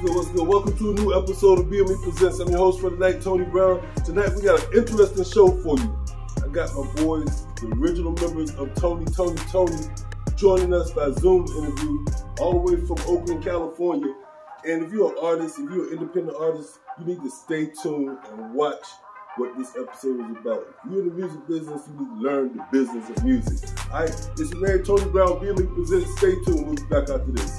good, what's good? Welcome to a new episode of BME Presents. I'm your host for tonight, Tony Brown. Tonight we got an interesting show for you. I got my boys, the original members of Tony Toni Tone, joining us by Zoom interview all the way from Oakland, California. And if you're an artist, if you're an independent artist, you need to stay tuned and watch what this episode is about. If you're in the music business, you need to learn the business of music. All right, this is man Tony Brown, BME Presents. Stay tuned. We'll be back after this.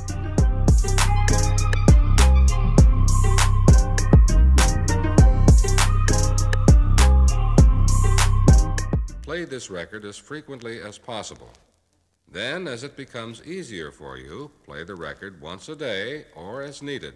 Play this record as frequently as possible. Then, as it becomes easier for you, play the record once a day or as needed.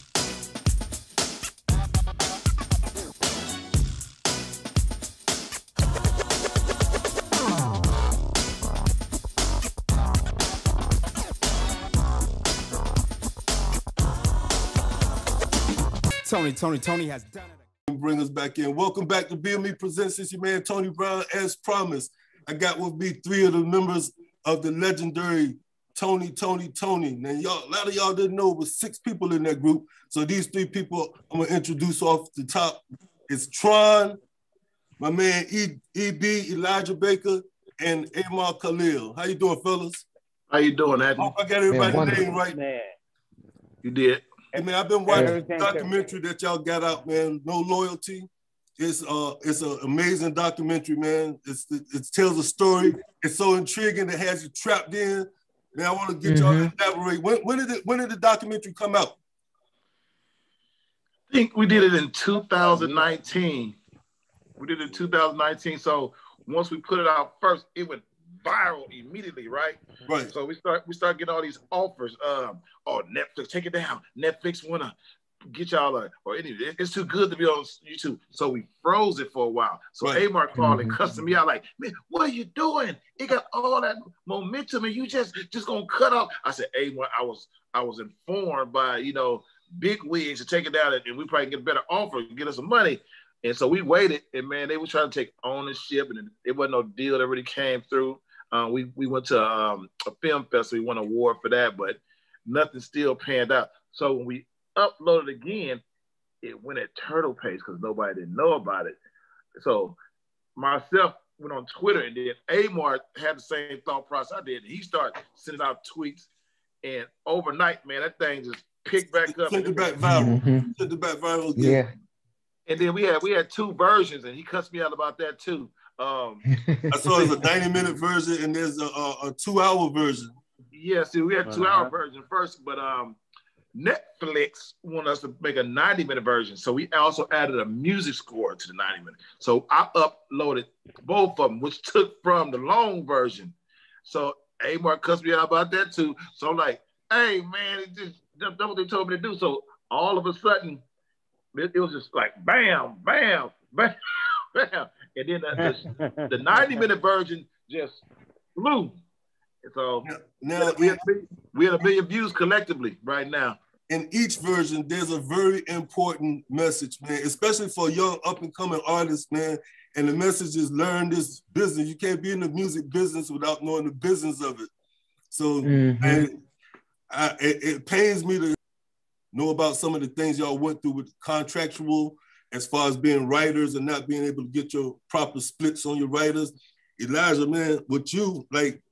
Tony has done it. Bring us back in. Welcome back to BME Presents. It's your man Tony Brown. As promised, I got with me three of the members of the legendary Tony Toni Tone. Now, a lot of y'all didn't know it was 6 people in that group. So these 3 people I'm gonna introduce off the top. It's Tron, my man EB, Elijah Baker, and Amar Khalil. How you doing, fellas? How you doing, Anthony? Hope I got everybody's name right. Man. You did. Hey man, I've been watching the documentary that y'all got out, man. No Loyalty. It's an amazing documentary, man. It tells a story. It's so intriguing. It has you trapped in. Man, I want to get y'all to elaborate. When did the documentary come out? I think we did it in 2019. We did it in 2019. So once we put it out first, it went viral immediately, right? Right. So we start getting all these offers. Oh, Netflix, take it down. Netflix wanna get y'all it's too good to be on YouTube. So we froze it for a while. So right. Amar called and cussed me out like, man, what are you doing? It got all that momentum and you just gonna cut off. I said, Amar, I was informed by big wigs to take it down and we probably get a better offer and get us some money. And so we waited, and man, they were trying to take ownership, and it wasn't no deal that really came through. We went to a film festival. We won an award for that, but nothing still panned out. So when we uploaded again, it went at turtle pace because nobody didn't know about it. So myself went on Twitter, and then Amar had the same thought process I did. He started sending out tweets, and overnight, man, that thing just picked back up. Sent it back viral. Sent it back viral again. Yeah. And then we had 2 versions, and he cussed me out about that too. I saw there's a 90-minute version and there's a 2-hour version. Yeah, see, we had a 2-hour version first, but Netflix wanted us to make a 90-minute version. So we also added a music score to the 90-minute. So I uploaded both of them, which took from the long version. So Amar cussed me out about that too. So I'm like, hey, man, that's what they told me to do. So all of a sudden, it was just like bam, bam, bam, bam. And then the 90-minute version just flew. And so now we had 1 million views collectively right now. In each version, there's a very important message, man, especially for young up-and-coming artists, man. And the message is learn this business. You can't be in the music business without knowing the business of it. So and it pains me to know about some of the things y'all went through with contractual as far as being writers and not being able to get your proper splits on your writers. Elijah, man, with you, like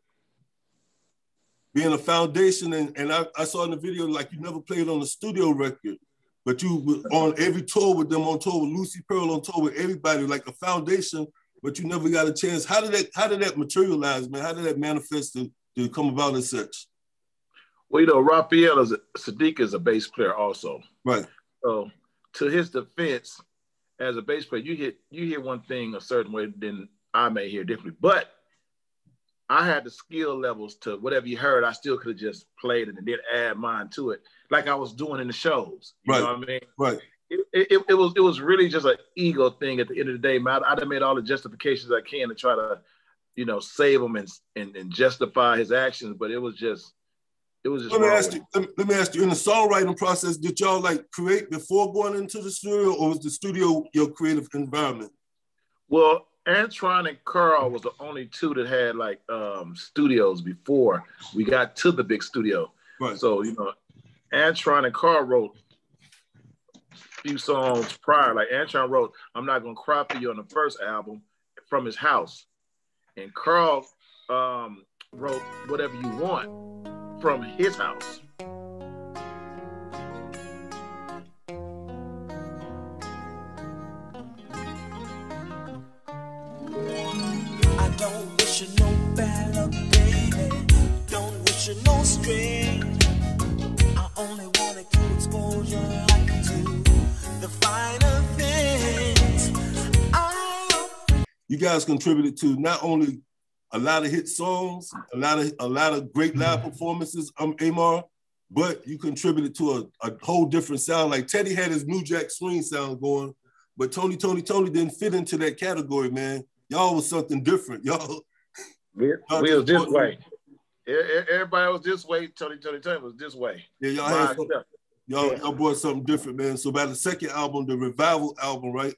being a foundation, and I saw in the video, like you never played on a studio record, but you were on every tour with them, on tour with Lucy Pearl, on tour with everybody, like a foundation, but you never got a chance. How did that materialize, man? How did that manifest to come about as such? Well, Raphael Sadiq is a bass player also. Right. So to his defense, as a bass player, you hear one thing a certain way, then I may hear differently. But I had the skill levels to whatever you heard, I still could have just played it and then add mine to it, like I was doing in the shows. You know what I mean? Right. It was really just an ego thing at the end of the day, man. I'd have made all the justifications I can to try to, save him and justify his actions, but it was just. Let me ask you, in the songwriting process, did y'all like create before going into the studio, or was the studio your creative environment? Well, Antron and Carl was the only 2 that had like studios before we got to the big studio. Right. So, Antron and Carl wrote a few songs prior. Like Antron wrote "I'm Not Gonna Cry for You" on the first album from his house, and Carl wrote "Whatever You Want" from his house. I don't wish you no bad luck, baby. Don't wish you no strain. I only wanna keep expose your life to the finer things. You guys contributed to not only a lot of hit songs, a lot of great live performances, Amar, but you contributed to a whole different sound. Like Teddy had his New Jack Swing sound going, but Tony didn't fit into that category, man. Y'all was something different. Y'all we was this way. Everybody was this way. Tony Tone was this way. Yeah, y'all brought something different, man. So by the second album, the Revival album, right?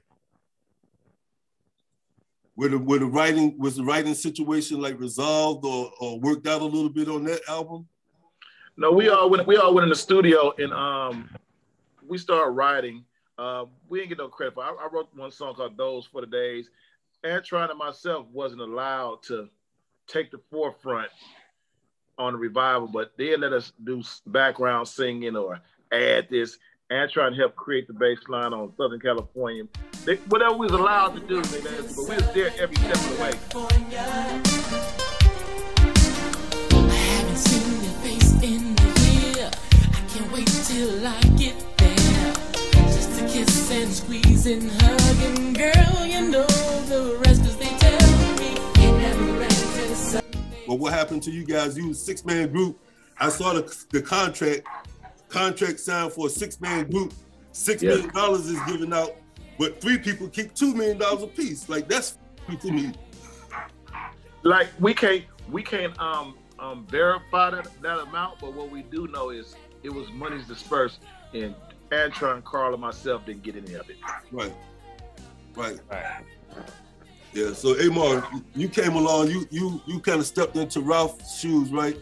Was the writing situation like resolved or worked out a little bit on that album? No, we all went in the studio and we started writing. We didn't get no credit for it. I wrote one song called "Those for the Days." Antron and myself wasn't allowed to take the forefront on the Revival, but they let us do background singing or add this. Antron helped create the bass line on Southern California. Whatever we was allowed to do, but we was there every step of the way. I haven't seen your face in a year. I can't wait till I get there. Just to kiss and squeeze and hug, and girl, you know the rest, 'cause they tell me it never ends. Well, what happened to you guys? You was a 6-man group. I saw the contract signed for a 6-man group. $6 million is given out, but 3 people keep $2 million a piece. Like that's to me. Like we can't verify that amount, but what we do know is it was monies dispersed, and Antron, Carl, and myself didn't get any of it. Right. Yeah. So Amar, you came along. You kind of stepped into Ralph's shoes, right?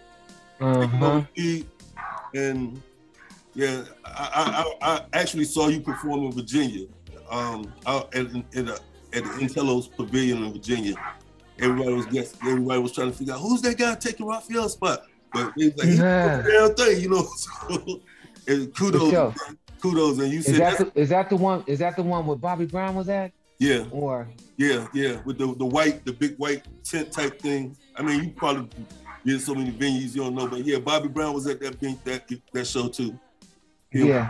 And yeah, I actually saw you perform in Virginia, out at the Intello's Pavilion in Virginia. Everybody was trying to figure out who's that guy taking Raphael's spot, but they was like, he's the damn thing, you know. So, and kudos, and you said is that the one where Bobby Brown was at? Yeah. Or yeah, with the big white tent type thing. I mean, you probably did so many venues you don't know, but yeah, Bobby Brown was at that show too. Yeah.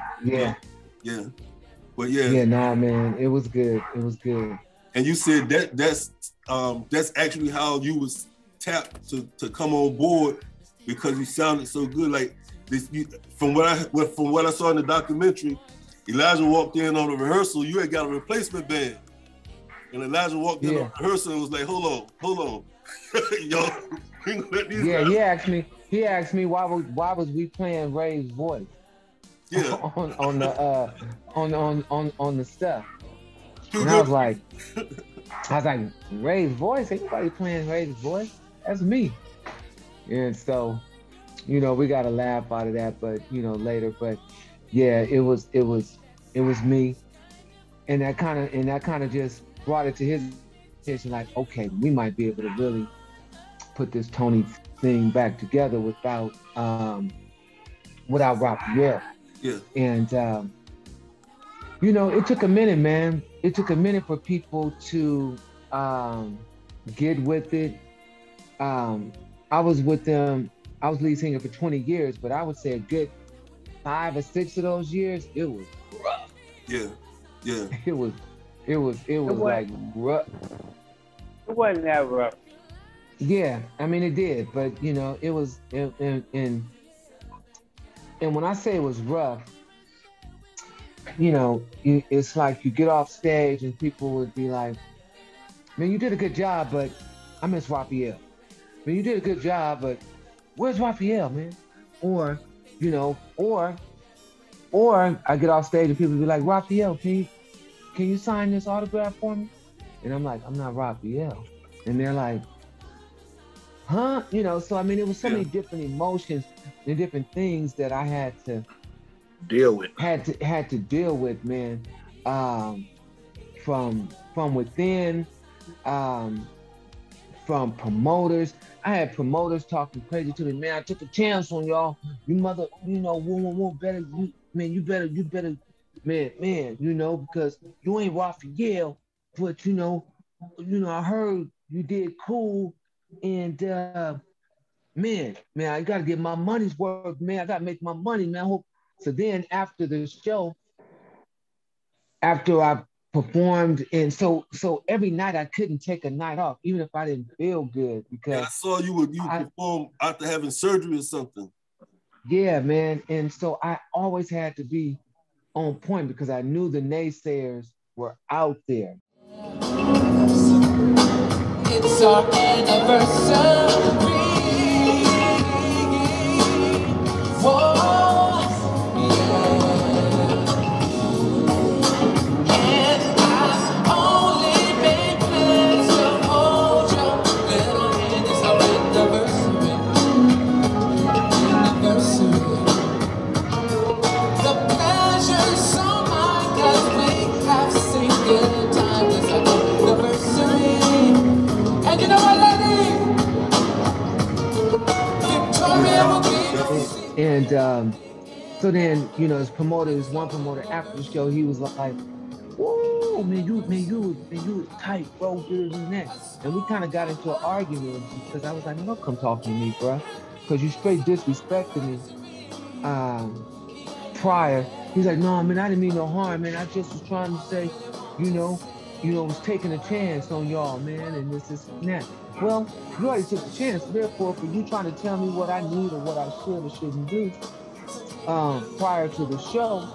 But yeah. Yeah, nah, man, it was good. And you said that's actually how you was tapped to come on board, because you sounded so good. Like this, from what I saw in the documentary, Elijah walked in on a rehearsal. You had got a replacement band, and Elijah walked in on rehearsal and was like, "Hold on, yo." He asked me why was we playing Ray's voice? Yeah. on the stuff. And I was like, Ray's voice? Ain't nobody playing Ray's voice. That's me. And so, we got a laugh out of that, but later. But yeah, it was me, and that kind of just brought it to his attention. Like, okay, we might be able to really put this Tony thing back together without Raphael. Yeah. And it took a minute, man. It took a minute for people to get with it. I was with them. I was lead singer for 20 years, but I would say a good 5 or 6 of those years, it was rough. Yeah. It was like rough. It wasn't that rough. Yeah, I mean it did, but it was. And when I say it was rough, it's like you get off stage and people would be like, "Man, you did a good job, but I miss Raphael. Man, you did a good job, but where's Raphael, man?" Or I get off stage and people be like, "Raphael, can you sign this autograph for me?" And I'm like, "I'm not Raphael." And they're like, huh? You know, so I mean, it was so many different emotions and different things that I Deal with. had to deal with, man. Um, from within, um, from promoters. I had promoters talking crazy to me, man. I took a chance on y'all. You mother, you know, woo, better, you better, man, you know, because you ain't Raphael, but I heard you did cool, and man, I gotta get my money's worth, man. I gotta make my money, man. I hope. So then after the show, after I performed, and so every night I couldn't take a night off, even if I didn't feel good, Yeah, I because saw you perform after having surgery or something. yeah, man. And so I always had to be on point because I knew the naysayers were out there. It's our anniversary. Whoa, yeah. And I only made plans to hold your little hand. It's our anniversary. The pleasure's so mine 'cause we have seen good times. It's our anniversary. And you know what, lady? Victoria will be. And so then, as promoters, one promoter after the show, he was like, "Whoa, man, you was tight, bro, this and that." And we kind of got into an argument because I was like, "No, don't come talking to me, bro, because you straight disrespected me." Prior, he's like, "No, man, I didn't mean no harm, man. I just was trying to say, you know, was taking a chance on y'all, man, and this and that." Well, you already took the chance. Therefore, for you trying to tell me what I need or what I should or shouldn't do, prior to the show,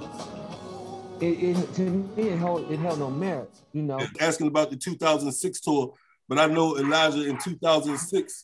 it to me it held no merit, Asking about the 2006 tour, but I know Elijah in 2006,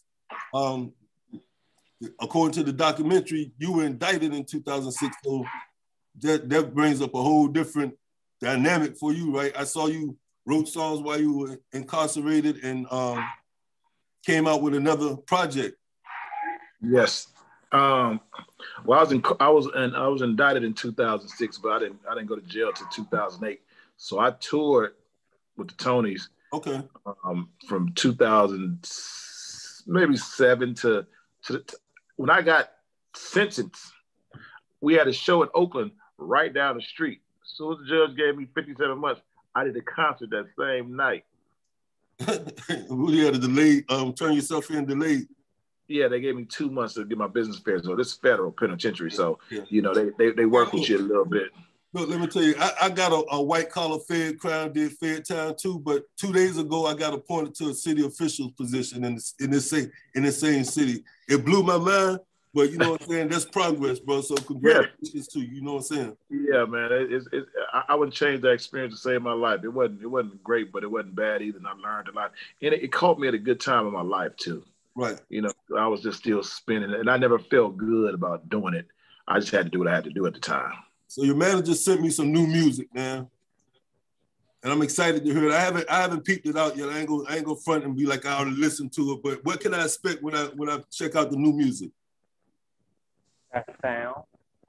according to the documentary, you were indicted in 2006. So that brings up a whole different dynamic for you, right? I saw you wrote songs while you were incarcerated and came out with another project. Yes. Well, I was indicted in 2006, but I didn't go to jail till 2008. So I toured with the Tonys. Okay. From 2000 maybe 7 to when I got sentenced. We had a show in Oakland right down the street. As soon as the judge gave me 57 months, I did a concert that same night. You had a delay, turn yourself in delayed. Yeah, they gave me 2 months to get my business affairs. So this is federal penitentiary. So, they work with you a little bit. Look, let me tell you, I got a white collar Fed crown, did Fed time too, but 2 days ago I got appointed to a city official position in this same city. It blew my mind, but you know what I'm saying? That's progress, bro. So congratulations to you. You know what I'm saying? Yeah, man. I wouldn't change that experience to save my life. It wasn't great, but it wasn't bad either. And I learned a lot. And it caught me at a good time in my life too. Right. I was just still spinning, and I never felt good about doing it. I just had to do what I had to do at the time. So your manager sent me some new music, man, and I'm excited to hear it. I haven't peeped it out yet. I ain't gonna front and be like I already listened to it. But what can I expect when I check out the new music? That sound.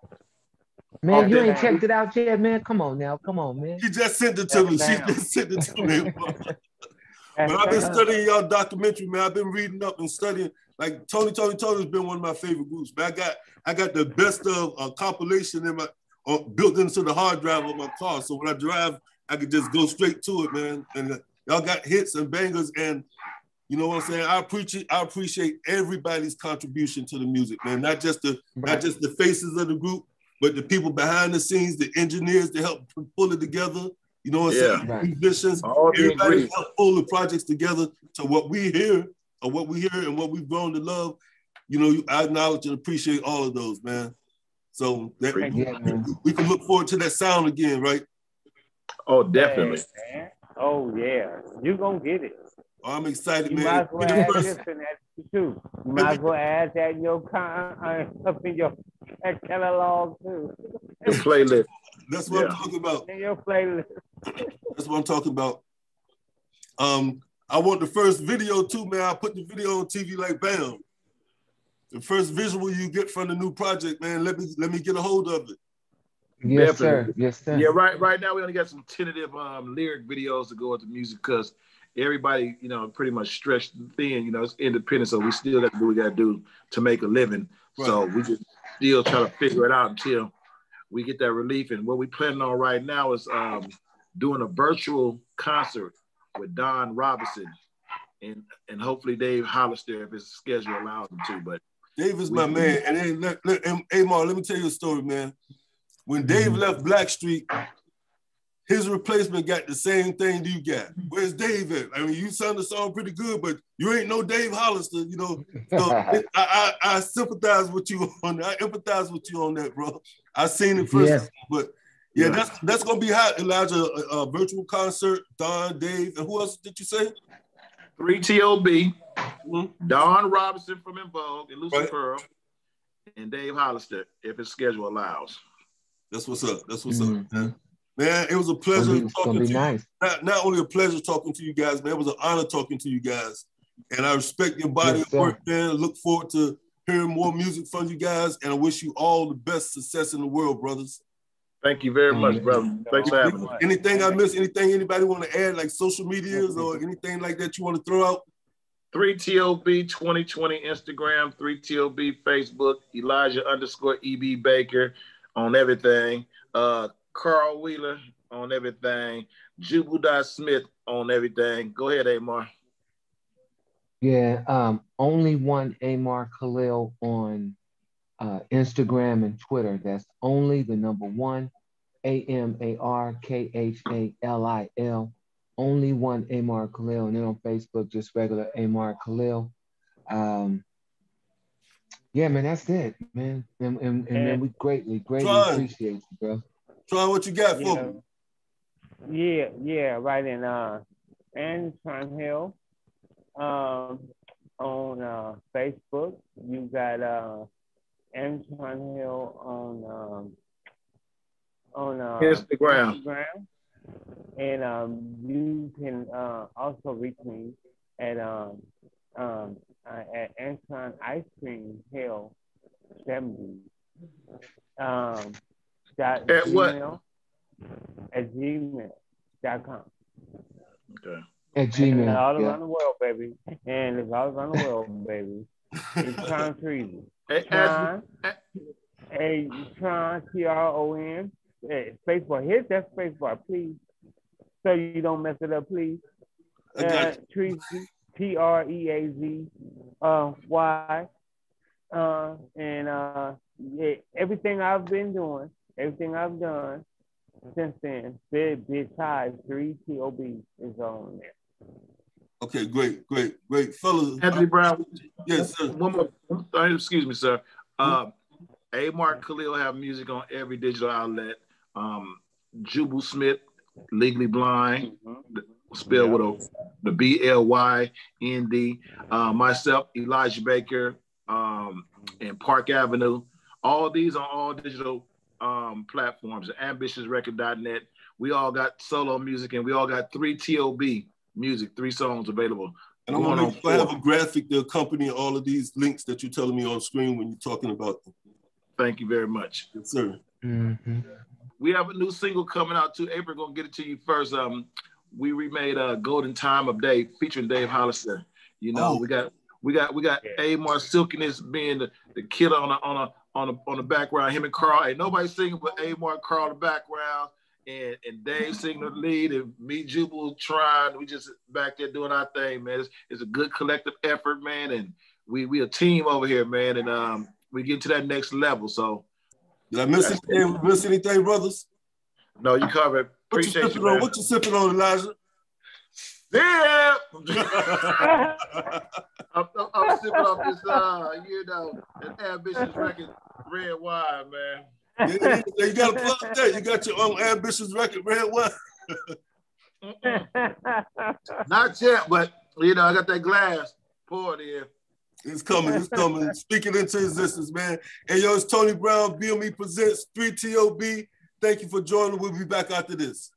Man, you ain't checked it out yet, man. Come on, man. She just sent it to me. She just sent it to me. But I've been studying y'all documentary, man. I've been reading up and studying. Like Tony Toni Tone has been one of my favorite groups, man. I got the best of a compilation in my built into the hard drive of my car. So when I drive, I could just go straight to it, man. And y'all got hits and bangers, and you know what I'm saying? I appreciate everybody's contribution to the music, man. Not just the faces of the group, but the people behind the scenes, the engineers that help pull it together. You know what I'm saying? Right. Musicians, everybody help pull the projects together to what we hear and what we've grown to love. I acknowledge and appreciate all of those, man. So that we can look forward to that sound again, right? Oh, definitely. Man. Oh, yeah. You're going to get it. Oh, I'm excited, you man. Might as well add this in that too. You might as well add that in your up in your catalog too. Your playlist. That's what I'm talking about. In your playlist. That's what I'm talking about. I want the first video too, man. I put the video on TV like bam. The first visual you get from the new project, man. Let me get a hold of it. Yes, Definitely. sir. Yes, sir. Yeah, right now we only got some tentative lyric videos to go with the music because everybody, pretty much stretched thin. It's independent, so we still got to do what we got to do to make a living. Right. So we just still try to figure it out until we get that relief. And what we planning on right now is doing a virtual concert with Don Robinson and hopefully Dave Hollister if his schedule allows him to. But Dave is my man. And then, hey, Mark, let me tell you a story, man. When Dave left Blackstreet, his replacement got the same thing you got. Where's Dave at? I mean, you sung the song pretty good, but you ain't no Dave Hollister, So I sympathize with you on that. I empathize with you on that, bro. I seen it first, yes. But yeah, that's gonna be hot. Elijah, a virtual concert. Don, Dave, and who else did you say? 3.T.O.B. Don Robinson from In Vogue and Lucy Pearl, and Dave Hollister if his schedule allows. That's what's up. That's what's up, man. Man, it was a pleasure talking to you. Nice. Not only a pleasure talking to you guys, man, it was an honor talking to you guys. And I respect your body of work, man. Look forward to hearing more music from you guys. And I wish you all the best success in the world, brothers. Thank you very much, brother. Thanks for having me. Anything I missed, anything anybody want to add, like social medias or anything like that you want to throw out? 3.T.O.B 2020 Instagram, 3.T.O.B Facebook, Elijah_EB Baker on everything. Carl Wheeler on everything. Jubu.Smith on everything. Go ahead, Amar. Yeah, only one Amar Khalil on Instagram and Twitter. That's only the number one, AMARKHALIL. Only one Amar Khalil. And then on Facebook, just regular Amar Khalil. Yeah, man, that's it, man. And man, we greatly appreciate you, bro. Tron, what you got for me? Yeah, right in Antron Hill. On Facebook, you got Antron Hill on Instagram. And you can also reach me at Antron Ice Cream Hill 70. At what? At gmail.com. Okay. At Gmail. And all around the world, baby. And it's all around the world, baby. It's Tron Treasy. Tron, Tron, spacebar. Hit that spacebar, please. So you don't mess it up, please. Treasy, TREAZY, Y. Everything I've been doing, everything I've done since then, Big Ties, 3.T.O.B is on there. Okay, great, fellas. Anthony Brown. Yes, sir. One more. Excuse me, sir. Amar Khalil have music on every digital outlet. Jubu Smith, Legally Blind, spelled with the BLYND. Myself, Elijah Baker, and Park Avenue. All these on all digital platforms. AmbitiousRecord.net. We all got solo music, and we all got 3.T.O.B music, 3 songs available. And I'm going to have a graphic to accompany all of these links that you're telling me on screen when you're talking about them. Thank you very much. Yes, sir. Mm-hmm. We have a new single coming out too. April, gonna get it to you first. We remade Golden Time of Day featuring Dave Hollister. We got Amar Silkiness being the killer on the background. Him and Carl. Ain't nobody singing but Amar and Carl in the background. And Dave singing the lead, and me, Jubal, trying. We just back there doing our thing, man. It's a good collective effort, man, and we a team over here, man, and we get to that next level. So, did I miss anything? Miss anything, brothers? No, you covered. Appreciate you, man. What you sipping on, Elijah? Yeah, I'm sipping off this, an Ambitious Record red wine, man. Yeah, you got to plug that. You got your own Ambitious Record red wine. Not yet, but I got that glass poured in. It's coming. Speaking into existence, man. Hey, yo, it's Tony Brown, BME Presents, 3.T.O.B. Thank you for joining. We'll be back after this.